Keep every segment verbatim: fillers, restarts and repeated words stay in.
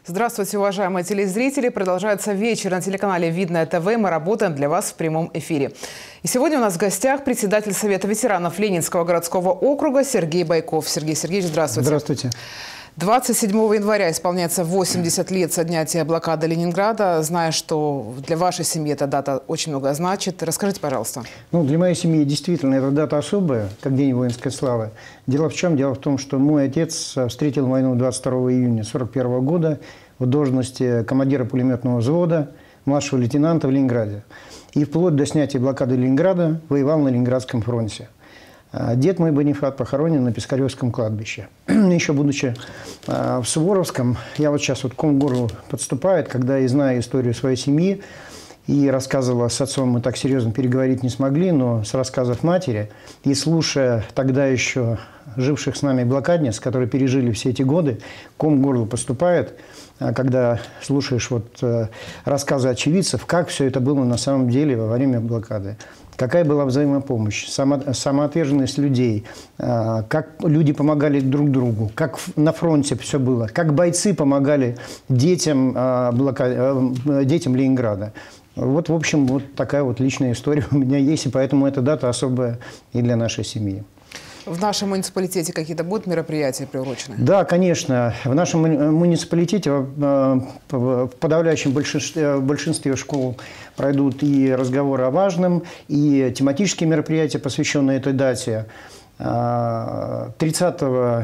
Здравствуйте, уважаемые телезрители. Продолжается вечер на телеканале «Видное ТВ». Мы работаем для вас в прямом эфире. И сегодня у нас в гостях председатель Совета ветеранов Ленинского городского округа Сергей Байков. Сергей Сергеевич, здравствуйте. Здравствуйте. двадцать седьмого января исполняется восемьдесят лет со дня блокады Ленинграда. Зная, что для вашей семьи эта дата очень много значит. Расскажите, пожалуйста. Ну, для моей семьи действительно эта дата особая, как День воинской славы. Дело в чем? Дело в том, что мой отец встретил войну двадцать второго июня сорок первого года в должности командира пулеметного взвода, младшего лейтенанта в Ленинграде. И вплоть до снятия блокады Ленинграда воевал на Ленинградском фронте. Дед мой Бонифат похоронен на Пискаревском кладбище. Еще будучи в Суворовском, я вот сейчас вот ком к горлу подступает, когда я знаю историю своей семьи, и рассказывала с отцом, мы так серьезно переговорить не смогли, но с рассказов матери, и слушая тогда еще живших с нами блокадниц, которые пережили все эти годы, ком к горлу поступает, когда слушаешь вот рассказы очевидцев, как все это было на самом деле во время блокады. Какая была взаимопомощь, само, самоотверженность людей, как люди помогали друг другу, как на фронте все было, как бойцы помогали детям, блока... детям Ленинграда. Вот, в общем, вот такая вот личная история у меня есть, и поэтому эта дата особая и для нашей семьи. В нашем муниципалитете какие-то будут мероприятия приурочены? Да, конечно. В нашем муниципалитете в подавляющем большинстве, большинстве школ пройдут и разговоры о важном, и тематические мероприятия, посвященные этой дате. тридцатого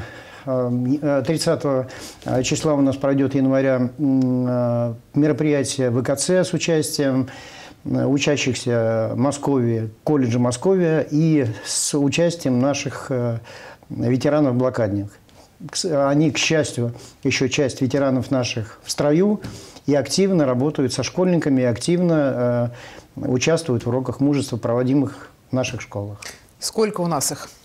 числа у нас пройдет января мероприятие в ВКЦ с участием учащихся Московии, колледжа Московия и с участием наших ветеранов-блокадников. Они, к счастью, еще часть ветеранов наших в строю и активно работают со школьниками, и активно э, участвуют в уроках мужества, проводимых в наших школах. Сколько у нас их?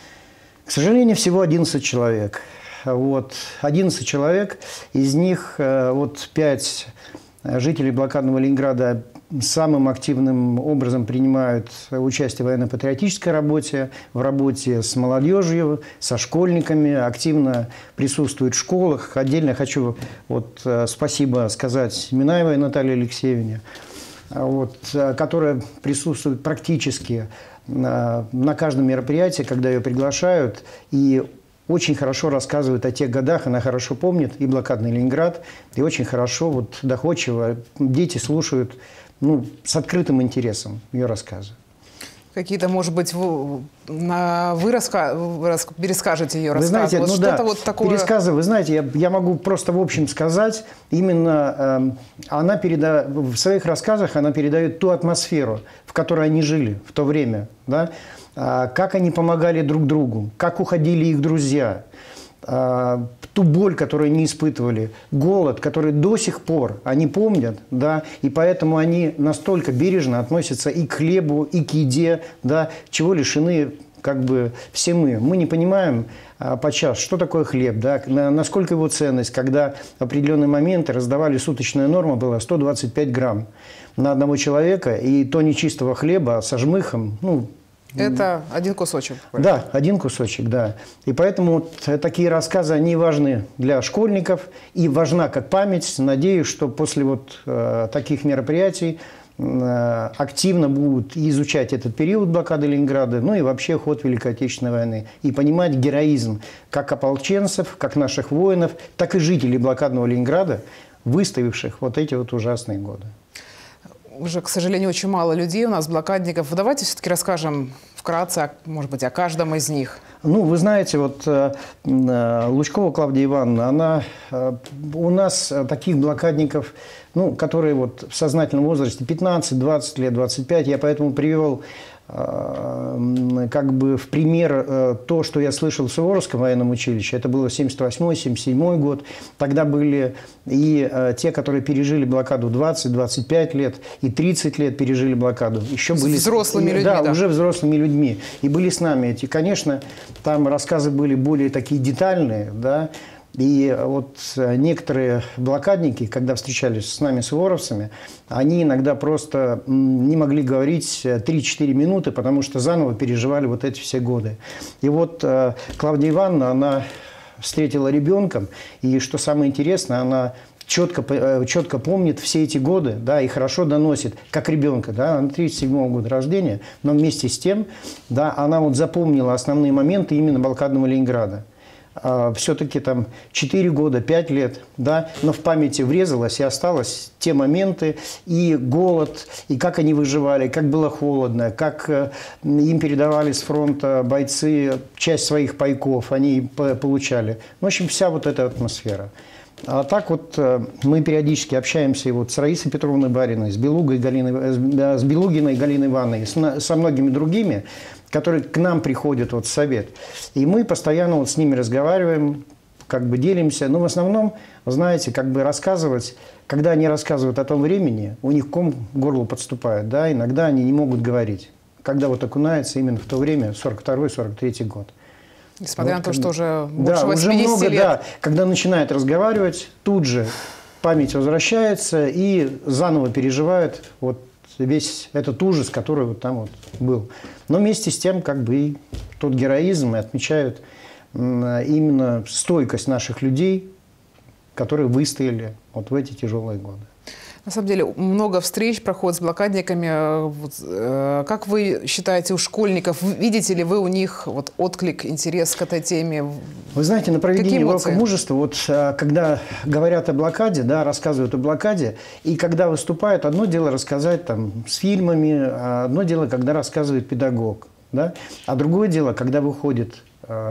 К сожалению, всего одиннадцать человек. Вот, одиннадцать человек, из них э, вот пять жителей блокадного Ленинграда самым активным образом принимают участие в военно-патриотической работе, в работе с молодежью, со школьниками, активно присутствуют в школах. Отдельно хочу вот, спасибо сказать Минаевой Наталье Алексеевне, вот, которая присутствует практически на, на каждом мероприятии, когда ее приглашают, и очень хорошо рассказывает о тех годах, она хорошо помнит и блокадный Ленинград, и очень хорошо, вот, доходчиво дети слушают, ну, с открытым интересом ее рассказы. Какие-то, может быть, вы, на, вы раска, перескажете ее рассказы? Вы знаете, вот ну да, вот такое... пересказы, вы знаете, я, я могу просто в общем сказать, именно э, она переда... в своих рассказах она передает ту атмосферу, в которой они жили в то время, да? э, как они помогали друг другу, как уходили их друзья, э, ту боль, которую они испытывали, голод, который до сих пор они помнят, да, и поэтому они настолько бережно относятся и к хлебу, и к еде, да, чего лишены как бы все мы. Мы не понимаем а, подчас, что такое хлеб, да, на, насколько его ценность, когда в определенные моменты раздавали, суточная норма была сто двадцать пять грамм на одного человека, и то нечистого хлеба со жмыхом, ну, это один кусочек. Да, один кусочек, да. И поэтому вот такие рассказы, они важны для школьников и важна как память. Надеюсь, что после вот э, таких мероприятий э, активно будут изучать этот период блокады Ленинграда, ну и вообще ход Великой Отечественной войны. И понимать героизм как ополченцев, как наших воинов, так и жителей блокадного Ленинграда, выставивших вот эти вот ужасные годы. Уже, к сожалению, очень мало людей у нас, блокадников. Давайте все-таки расскажем вкратце, может быть, о каждом из них. Ну, вы знаете, вот Лучкова Клавдия Ивановна, она, у нас таких блокадников, ну, которые вот в сознательном возрасте пятнадцать, двадцать лет, двадцать пять, я поэтому привел как бы в пример то, что я слышал в Суворовском военном училище. Это было семьдесят восьмой — семьдесят седьмой год. Тогда были и те, которые пережили блокаду двадцать — двадцать пять лет, и тридцать лет пережили блокаду. Еще были взрослыми людьми, да, да, уже взрослыми людьми. И были с нами эти. Конечно, там рассказы были более такие детальные, да. И вот некоторые блокадники, когда встречались с нами, суворовцами, они иногда просто не могли говорить три-четыре минуты, потому что заново переживали вот эти все годы. И вот Клавдия Ивановна, она встретила ребенком, и что самое интересное, она четко, четко помнит все эти годы, да, и хорошо доносит, как ребенка, да, она тридцать седьмого года рождения, но вместе с тем, да, она вот запомнила основные моменты именно блокадного Ленинграда. Все-таки там четыре года, пять лет, да, но в памяти врезалось и осталось те моменты, и голод, и как они выживали, как было холодно, как им передавали с фронта бойцы часть своих пайков, они получали. В общем, вся вот эта атмосфера. А так вот мы периодически общаемся и вот с Раисой Петровной Бариной, с, Белугой Галиной, с Белугиной Галиной Ивановной, со многими другими, которые к нам приходят вот в совет. И мы постоянно вот с ними разговариваем, как бы делимся. Но в основном, знаете, как бы рассказывать, когда они рассказывают о том времени, у них ком к горлу подступает, да, иногда они не могут говорить. Когда вот окунается именно в то время, сорок второй — сорок третий год. Несмотря вот, на то, что уже да, больше восьмидесяти уже много, лет. Да, когда начинает разговаривать, тут же память возвращается и заново переживает вот весь этот ужас, который вот там вот был. Но вместе с тем, как бы и тот героизм и отмечают именно стойкость наших людей, которые выстояли вот в эти тяжелые годы. На самом деле много встреч проходит с блокадниками. Вот, э, как вы считаете, у школьников, видите ли вы у них вот отклик, интерес к этой теме? Вы знаете, на проведении урока мужества, вот когда говорят о блокаде, да, рассказывают о блокаде, и когда выступают, одно дело рассказать там с фильмами, одно дело, когда рассказывает педагог, да, а другое дело, когда выходит э,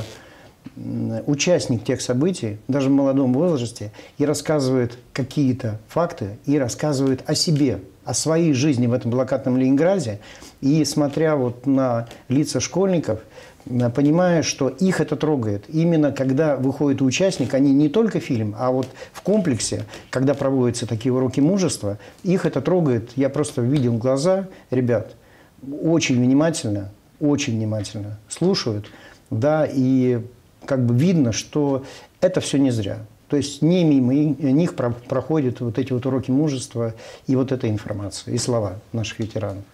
участник тех событий, даже в молодом возрасте, и рассказывает какие-то факты, и рассказывает о себе, о своей жизни в этом блокадном Ленинграде, и смотря вот на лица школьников, понимая, что их это трогает. Именно когда выходит участник, они не только фильм, а вот в комплексе, когда проводятся такие уроки мужества, их это трогает. Я просто видел глаза ребят, очень внимательно, очень внимательно слушают, да, и как бы видно, что это все не зря. То есть не мимо них проходят вот эти вот уроки мужества и вот эта информация, и слова наших ветеранов.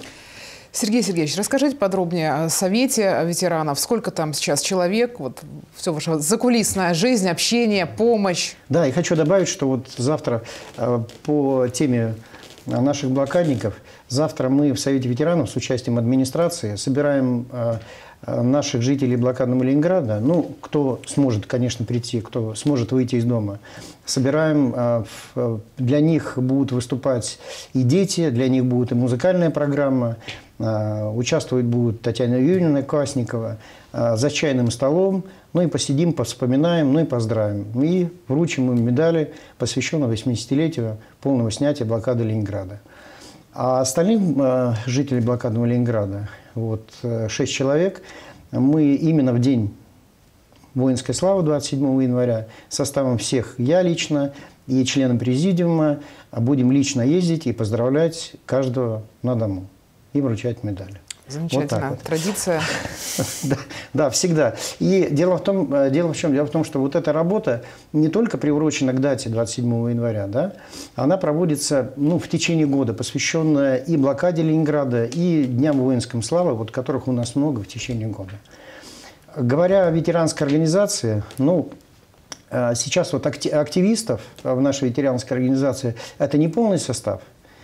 Сергей Сергеевич, расскажите подробнее о Совете ветеранов. Сколько там сейчас человек? Вот все ваша закулисная жизнь, общение, помощь. Да, и хочу добавить, что вот завтра э, по теме наших блокадников, завтра мы в Совете ветеранов с участием администрации собираем э, наших жителей блокадного Ленинграда, ну, кто сможет, конечно, прийти, кто сможет выйти из дома. Собираем, для них будут выступать и дети, для них будет и музыкальная программа, участвовать будут Татьяна Юрьевна Квасникова, за чайным столом, ну и посидим, повспоминаем, ну и поздравим. И вручим им медали, посвященные восьмидесятилетию полного снятия блокады Ленинграда. А остальным жителям блокадного Ленинграда, вот, шесть человек, мы именно в день воинской славы двадцать седьмого января составом всех, я лично и члены президиума, будем лично ездить и поздравлять каждого на дому и вручать медали. Замечательно. Вот вот. Традиция. Да, да, всегда. И дело в том, дело в чем? Дело в том, что вот эта работа не только приурочена к дате двадцать седьмого января, да, она проводится, ну, в течение года, посвященная и блокаде Ленинграда, и Дням воинской славы, вот которых у нас много в течение года. Говоря о ветеранской организации, ну, сейчас вот активистов в нашей ветеранской организации это не полный состав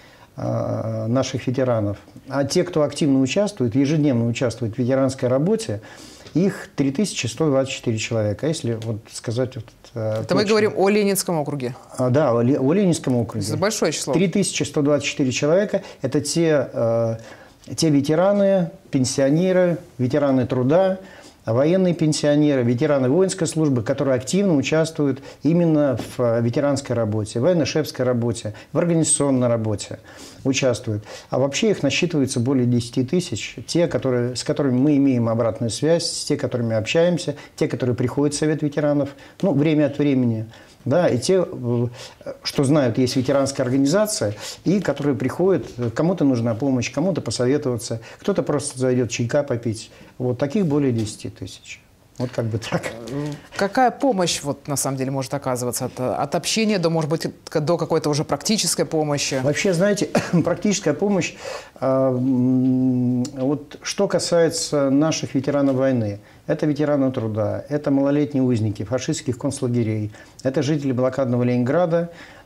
наших ветеранов, а те, кто активно участвует, ежедневно участвует в ветеранской работе, их три тысячи сто двадцать четыре человека. Если вот сказать... Вот, это точно. Мы говорим о Ленинском округе. А, да, о, о Ленинском округе. Это большое число. три тысячи сто двадцать четыре человека – это те, э, те ветераны, пенсионеры, ветераны труда, военные пенсионеры, ветераны воинской службы, которые активно участвуют именно в ветеранской работе, в военно-шефской работе, в организационной работе участвуют. А вообще их насчитывается более десяти тысяч. Те, которые, с которыми мы имеем обратную связь, те, которыми общаемся, те, которые приходят в Совет ветеранов, ну, время от времени. Да, и те, что знают, есть ветеранская организация, и которые приходят, кому-то нужна помощь, кому-то посоветоваться, кто-то просто зайдет чайка попить. Вот таких более десяти тысяч. Вот как бы так. Какая помощь, вот, на самом деле, может оказываться? От, от общения до, может быть, до какой-то уже практической помощи? Вообще, знаете, практическая помощь, э, вот что касается наших ветеранов войны, это ветераны труда, это малолетние узники фашистских концлагерей, это жители блокадного Ленинграда,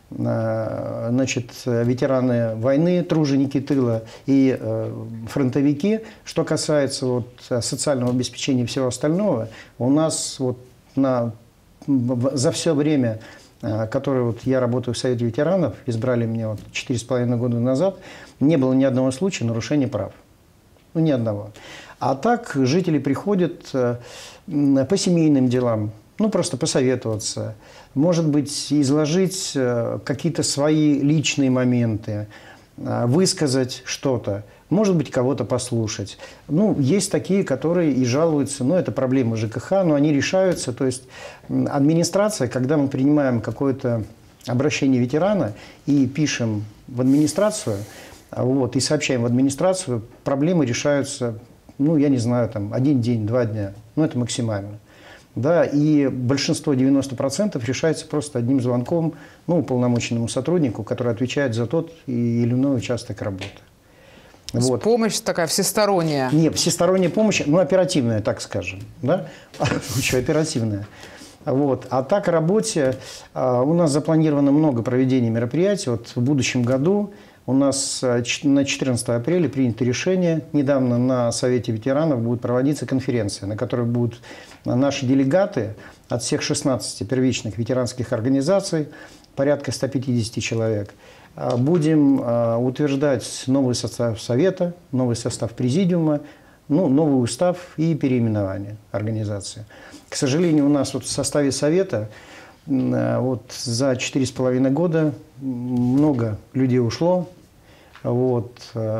э, значит, ветераны войны, труженики тыла и э, фронтовики. Что касается вот, социального обеспечения и всего остального, у нас вот на, за все время, которое вот я работаю в Совете ветеранов, избрали меня вот четыре с половиной года назад, не было ни одного случая нарушения прав. Ну, ни одного. А так жители приходят по семейным делам, ну, просто посоветоваться, может быть, изложить какие-то свои личные моменты, высказать что-то, может быть, кого-то послушать. Ну, есть такие, которые и жалуются, ну, это проблемы ЖКХ, но они решаются. То есть администрация, когда мы принимаем какое-то обращение ветерана и пишем в администрацию, вот, и сообщаем в администрацию, проблемы решаются, ну, я не знаю, там, один день, два дня, ну, это максимально. Да, и большинство, девяносто процентов, решается просто одним звонком, ну, уполномоченному сотруднику, который отвечает за тот или иной участок работы. Вот. Помощь такая всесторонняя. Нет, всесторонняя помощь, ну, оперативная, так скажем, да, еще оперативная. Вот. А так, о работе у нас запланировано много проведений мероприятий. Вот в будущем году у нас на четырнадцатое апреля принято решение. Недавно на Совете ветеранов будет проводиться конференция, на которой будут наши делегаты от всех шестнадцати первичных ветеранских организаций, порядка ста пятидесяти человек. Будем утверждать новый состав Совета, новый состав Президиума, ну, новый устав и переименование организации. К сожалению, у нас вот в составе Совета вот за четыре с половиной года много людей ушло. Вот,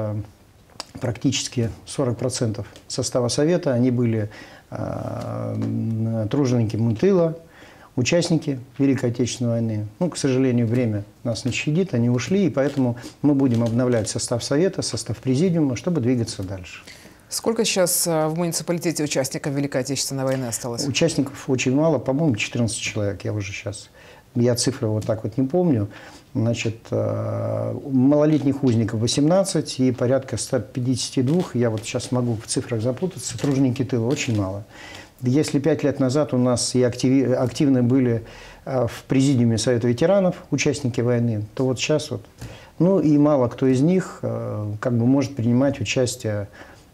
практически сорок процентов состава Совета, они были труженики тыла, участники Великой Отечественной войны. Ну, к сожалению, время нас не щадит, они ушли, и поэтому мы будем обновлять состав Совета, состав Президиума, чтобы двигаться дальше. Сколько сейчас в муниципалитете участников Великой Отечественной войны осталось? Участников очень мало, по-моему, четырнадцать человек, я уже сейчас, я цифры вот так вот не помню. Значит, малолетних узников восемнадцать и порядка ста пятидесяти двух, я вот сейчас могу в цифрах запутаться, труженики тыла очень мало. Если пять лет назад у нас и актив, активны были в президиуме Совета ветеранов участники войны, то вот сейчас вот, ну и мало кто из них как бы может принимать участие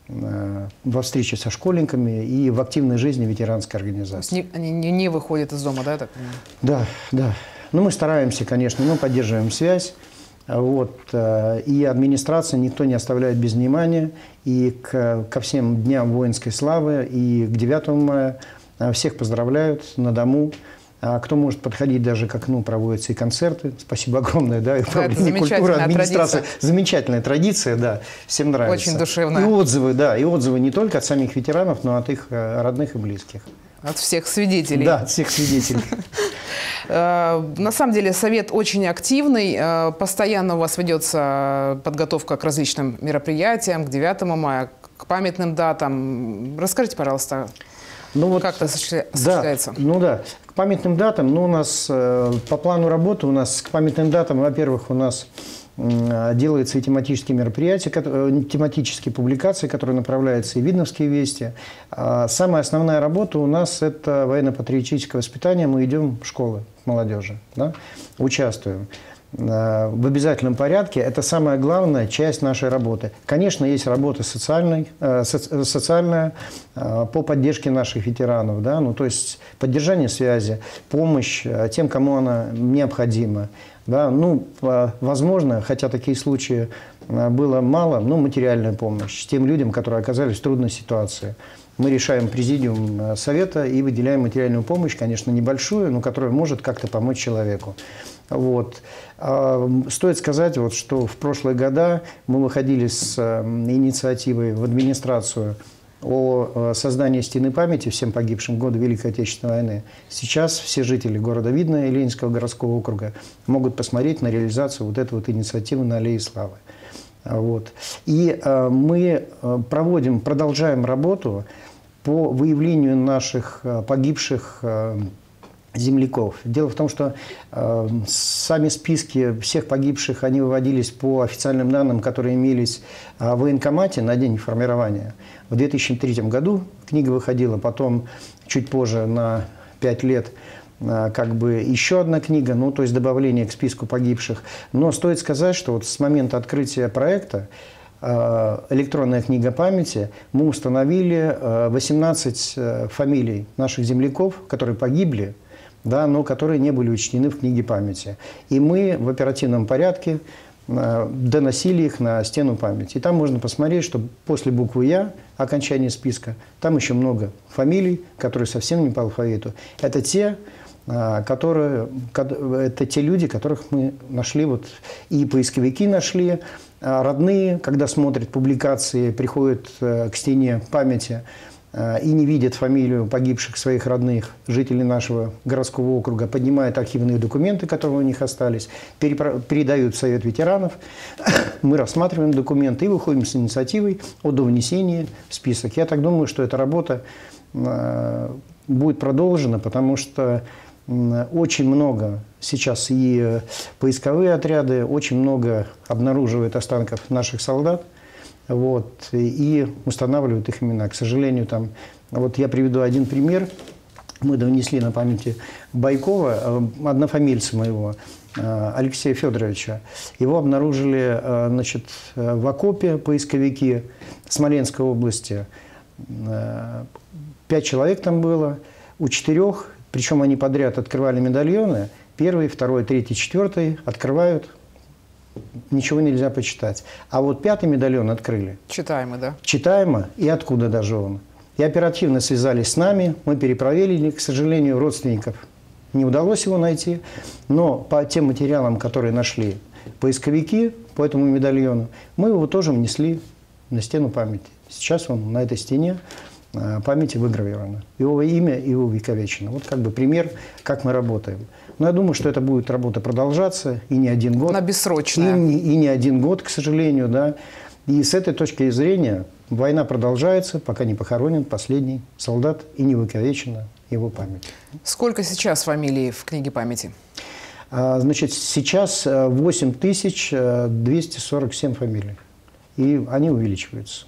во встрече со школьниками и в активной жизни ветеранской организации. Не, они не, не выходят из дома, да, я так понимаю? Да, да. Ну, мы стараемся, конечно, мы поддерживаем связь. Вот, и администрация никто не оставляет без внимания. И к, ко всем дням воинской славы и к девятому мая всех поздравляют на дому. А кто может подходить, даже к окну проводятся и концерты. Спасибо огромное, да, и управление культуры, администрация. Традиция. Замечательная традиция, да, всем нравится. Очень душевно. И отзывы, да, и отзывы не только от самих ветеранов, но от их родных и близких. От всех свидетелей. Да, от всех свидетелей. На самом деле совет очень активный. Постоянно у вас ведется подготовка к различным мероприятиям, к девятому мая, к памятным датам. Расскажите, пожалуйста, ну вот, как это осуществляется? Да, ну да, к памятным датам, ну у нас по плану работы, у нас к памятным датам, во-первых, у нас делаются и тематические мероприятия, тематические публикации, которые направляются и Видновские вести. Самая основная работа у нас – это военно-патриотическое воспитание. Мы идем в школы молодежи, да, участвуем в обязательном порядке. Это самая главная часть нашей работы. Конечно, есть работа социальной, соци, социальная по поддержке наших ветеранов, да, ну, то есть поддержание связи, помощь тем, кому она необходима. Да, ну, возможно, хотя такие случаи было мало, но материальная помощь тем людям, которые оказались в трудной ситуации. Мы решаем президиум совета и выделяем материальную помощь, конечно, небольшую, но которая может как-то помочь человеку. Вот. Стоит сказать, вот, что в прошлые года мы выходили с инициативой в администрацию о создании стены памяти всем погибшим в годы Великой Отечественной войны. Сейчас все жители города Видное и Ленинского городского округа могут посмотреть на реализацию вот этой вот инициативы на Аллее Славы. Вот. И э, мы проводим, продолжаем работу по выявлению наших погибших земляков. Дело в том, что э, сами списки всех погибших, они выводились по официальным данным, которые имелись э, в военкомате на день формирования. В две тысячи третьем году книга выходила, потом чуть позже, на пять лет, э, как бы еще одна книга, ну, то есть добавление к списку погибших. Но стоит сказать, что вот с момента открытия проекта э, «Электронная книга памяти» мы установили э, восемнадцать э, фамилий наших земляков, которые погибли, да, но которые не были учтены в книге памяти. И мы в оперативном порядке э, доносили их на стену памяти. И там можно посмотреть, что после буквы «Я», окончания списка, там еще много фамилий, которые совсем не по алфавиту. Это те, э, которые, это те люди, которых мы нашли, вот, и поисковики нашли, а родные, когда смотрят публикации, приходят э, к стене памяти, и не видят фамилию погибших своих родных, жителей нашего городского округа, поднимают архивные документы, которые у них остались, передают в Совет ветеранов, мы рассматриваем документы и выходим с инициативой о довнесении в список. Я так думаю, что эта работа будет продолжена, потому что очень много сейчас и поисковые отряды, очень много обнаруживают останков наших солдат. Вот, и устанавливают их имена. К сожалению, там, вот я приведу один пример. Мы донесли на памяти Байкова, однофамильца моего, Алексея Федоровича. Его обнаружили, значит, в окопе поисковики Смоленской области. Пять человек там было. У четырех, причем они подряд открывали медальоны. Первый, второй, третий, четвертый открывают. Ничего нельзя почитать. А вот пятый медальон открыли. Читаемо, да? Читаемо. И откуда даже он. И оперативно связались с нами. Мы перепроверили. К сожалению, родственников не удалось его найти. Но по тем материалам, которые нашли поисковики по этому медальону, мы его тоже внесли на стену памяти. Сейчас он на этой стене памяти выгравировано. Его имя и увековечено. Вот как бы пример, как мы работаем. Но я думаю, что это будет работа продолжаться и не один год. Она бессрочная. И не, и не один год, к сожалению, да. И с этой точки зрения война продолжается, пока не похоронен последний солдат и не увековечена его память. Сколько сейчас фамилий в книге памяти? А, значит, сейчас восемь тысяч двести сорок семь фамилий. И они увеличиваются.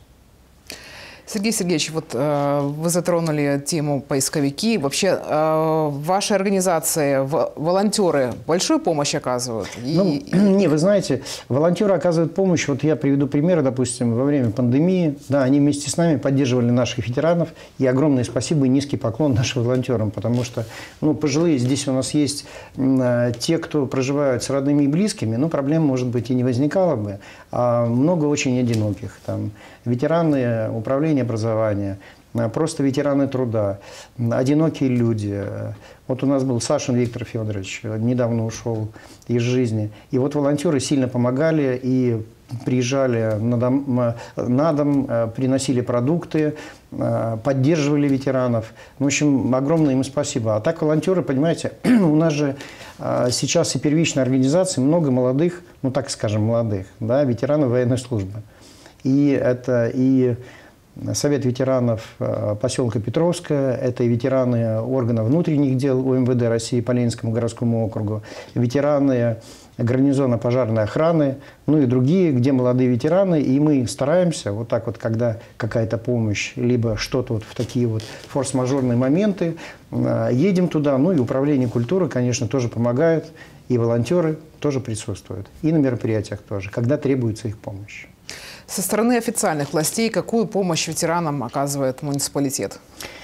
Сергей Сергеевич, вот э, вы затронули тему поисковики. Вообще, э, в вашей организации в, волонтеры большую помощь оказывают? И... Ну, не, вы знаете, волонтеры оказывают помощь. Вот я приведу пример, допустим, во время пандемии. Да, они вместе с нами поддерживали наших ветеранов. И огромное спасибо и низкий поклон нашим волонтерам. Потому что, ну, пожилые здесь у нас есть э, те, кто проживают с родными и близкими. Ну, проблем, может быть, и не возникало бы. А много очень одиноких. Там ветераны управления образования, просто ветераны труда, одинокие люди. Вот у нас был Сашин Виктор Федорович, недавно ушел из жизни. И вот волонтеры сильно помогали и приезжали на дом, на дом, приносили продукты, поддерживали ветеранов. В общем, огромное им спасибо. А так волонтеры, понимаете, у нас же сейчас и первичной организации много молодых, ну так скажем, молодых, да, ветеранов военной службы. И это и Совет ветеранов поселка Петровская, это и ветераны органов внутренних дел УМВД России по Ленинскому городскому округу, ветераны гарнизона пожарной охраны, ну и другие, где молодые ветераны. И мы стараемся, вот так вот, когда какая-то помощь, либо что-то вот в такие вот форс-мажорные моменты, едем туда. Ну и управление культуры, конечно, тоже помогает, и волонтеры тоже присутствуют, и на мероприятиях тоже, когда требуется их помощь. Со стороны официальных властей какую помощь ветеранам оказывает муниципалитет?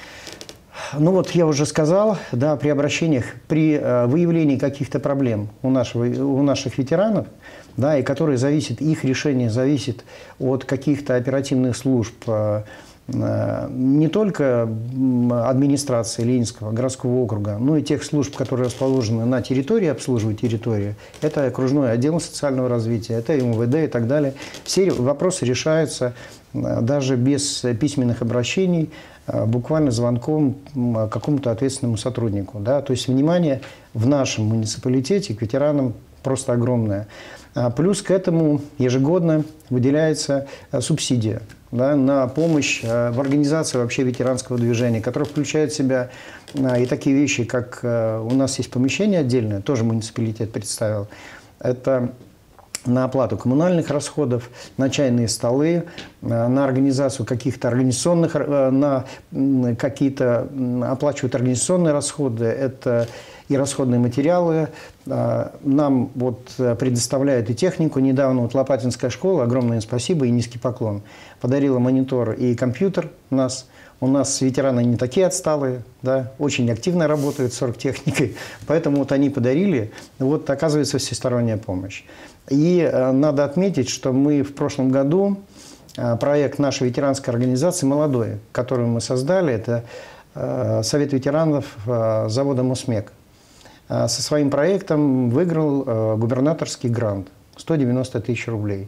Ну вот я уже сказал, да, при обращениях, при э, выявлении каких-то проблем у, нашего, у наших ветеранов, да, и которые зависят, их решение зависит от каких-то оперативных служб, э, э, не только администрации Ленинского городского округа, но и тех служб, которые расположены на территории, обслуживают территорию. Это окружной отдел социального развития, это МВД и так далее. Все вопросы решаются э, даже без письменных обращений, буквально звонком какому-то ответственному сотруднику. Да? То есть внимание в нашем муниципалитете к ветеранам просто огромное. Плюс к этому ежегодно выделяется субсидия, да, на помощь в организации вообще ветеранского движения, которая включает в себя и такие вещи, как у нас есть помещение отдельное, тоже муниципалитет представил. Это на оплату коммунальных расходов, на чайные столы, на организацию каких-то организационных, на какие-то оплачивают организационные расходы, это и расходные материалы. Нам вот предоставляют и технику. Недавно вот Лопатинская школа, огромное им спасибо и низкий поклон, подарила монитор и компьютер у нас. У нас ветераны не такие отсталые, да, очень активно работают с оргтехникой, поэтому вот они подарили, вот оказывается всесторонняя помощь. И э, надо отметить, что мы в прошлом году, э, проект нашей ветеранской организации «Молодой», которую мы создали, это э, Совет ветеранов э, завода «Мосмек», э, со своим проектом выиграл э, губернаторский грант сто девяносто тысяч рублей.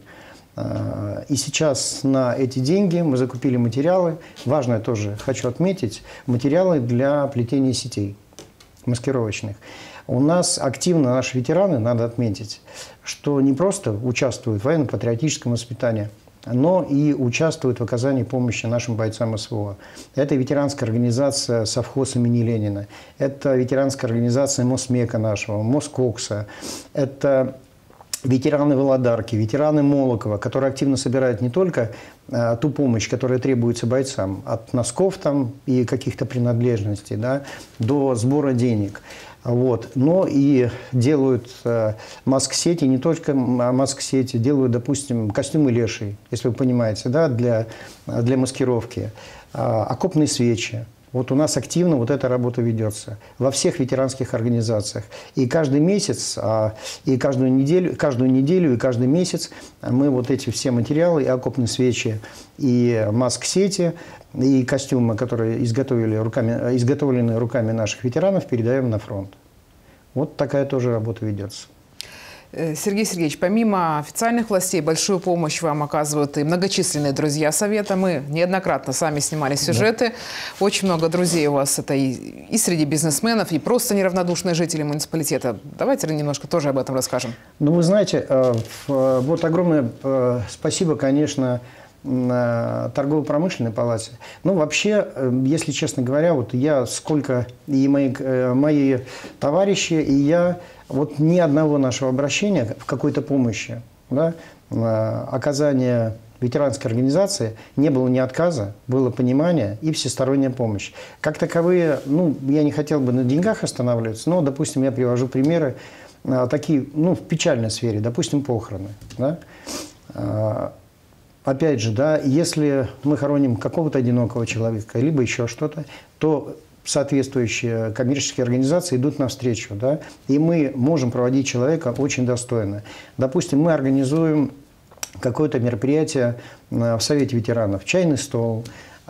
И сейчас на эти деньги мы закупили материалы. Важное тоже хочу отметить, материалы для плетения сетей маскировочных. У нас активно наши ветераны, надо отметить, что не просто участвуют в военно-патриотическом воспитании, но и участвуют в оказании помощи нашим бойцам СВО. Это ветеранская организация «Совхоз имени Ленина», это ветеранская организация Мосмека нашего, Москокса, это ветераны Володарки, ветераны Молокова, которые активно собирают не только а, ту помощь, которая требуется бойцам, от носков там и каких-то принадлежностей, да, до сбора денег, вот, но и делают а, маск-сети, не только маск-сети, делают, допустим, костюмы леший, если вы понимаете, да, для, для маскировки, а, окопные свечи. Вот у нас активно вот эта работа ведется во всех ветеранских организациях. И каждый месяц, и каждую неделю, каждую неделю и каждый месяц мы вот эти все материалы, и окопные свечи, и маск-сети, и костюмы, которые изготовили руками, изготовлены руками наших ветеранов, передаем на фронт. Вот такая тоже работа ведется. Сергей Сергеевич, помимо официальных властей, большую помощь вам оказывают и многочисленные друзья Совета. Мы неоднократно сами снимали сюжеты. Да. Очень много друзей у вас. Это и, и среди бизнесменов, и просто неравнодушные жители муниципалитета. Давайте немножко тоже об этом расскажем. Ну, вы знаете, вот огромное спасибо, конечно, торгово-промышленной палате. Ну, вообще, если честно говоря, вот я сколько, и мои, мои товарищи, и я, вот ни одного нашего обращения в какой-то помощи, да, оказания ветеранской организации не было ни отказа, было понимание и всесторонняя помощь. Как таковые, ну, я не хотел бы на деньгах останавливаться, но, допустим, я привожу примеры такие, ну, в печальной сфере, допустим, похороны, да. Опять же, да, если мы хороним какого-то одинокого человека, либо еще что-то, то соответствующие коммерческие организации идут навстречу, да, и мы можем проводить человека очень достойно. Допустим, мы организуем какое-то мероприятие в Совете ветеранов, чайный стол,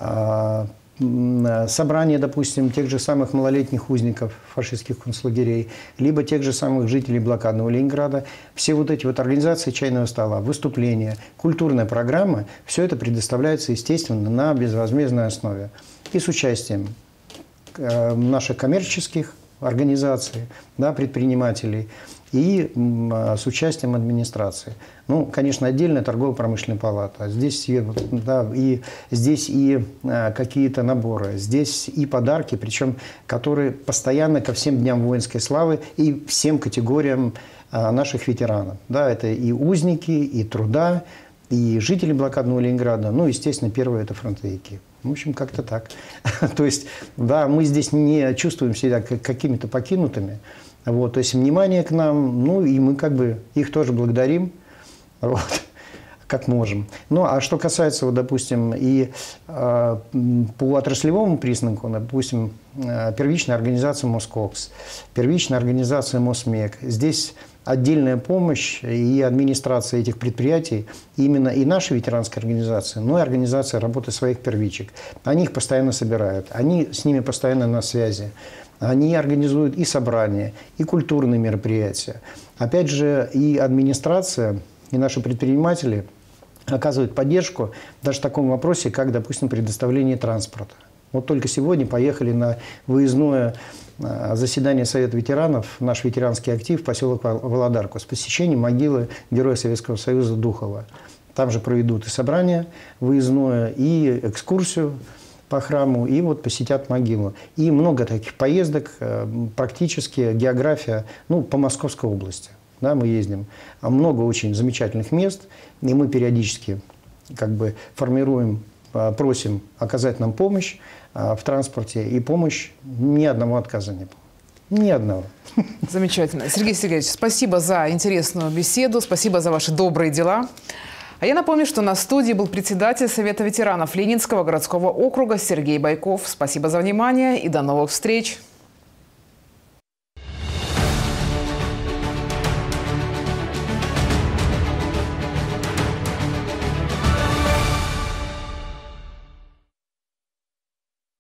собрание, допустим, тех же самых малолетних узников фашистских концлагерей, либо тех же самых жителей блокадного Ленинграда. Все вот эти вот организации чайного стола, выступления, культурная программа, все это предоставляется, естественно, на безвозмездной основе. И с участием наших коммерческих организаций, да, предпринимателей, и с участием администрации. Ну, конечно, отдельная торгово-промышленная палата. Здесь, да, и, здесь и какие-то наборы, здесь и подарки, причем которые постоянно ко всем дням воинской славы и всем категориям наших ветеранов. Да, это и узники, и труда, и жители блокадного Ленинграда. Ну, естественно, первые – это фронтовики. В общем, как-то так. То есть, да, мы здесь не чувствуем себя какими-то покинутыми. Вот, то есть внимание к нам, ну и мы как бы их тоже благодарим, вот, как можем. Ну а что касается, вот, допустим, и э, по отраслевому признаку, допустим, э, первичная организация Москокс, первичная организация Мосмек, здесь отдельная помощь и администрация этих предприятий, именно и нашей ветеранской организации, но и организация работы своих первичек. Они их постоянно собирают, они с ними постоянно на связи. Они организуют и собрания, и культурные мероприятия. Опять же, и администрация, и наши предприниматели оказывают поддержку даже в таком вопросе, как, допустим, предоставление транспорта. Вот только сегодня поехали на выездное заседание Совета ветеранов, наш ветеранский актив, поселок Володарку, с посещением могилы Героя Советского Союза Духова. Там же проведут и собрание выездное, и экскурсию по храму, и вот посетят могилу. И много таких поездок, практически география, ну, по Московской области. Да, мы ездим. А много очень замечательных мест, и мы периодически как бы формируем, просим оказать нам помощь в транспорте, и помощь ни одного отказа не было. Ни одного. Замечательно. Сергей Сергеевич, спасибо за интересную беседу, спасибо за ваши добрые дела. А я напомню, что на студии был председатель Совета ветеранов Ленинского городского округа Сергей Байков. Спасибо за внимание и до новых встреч.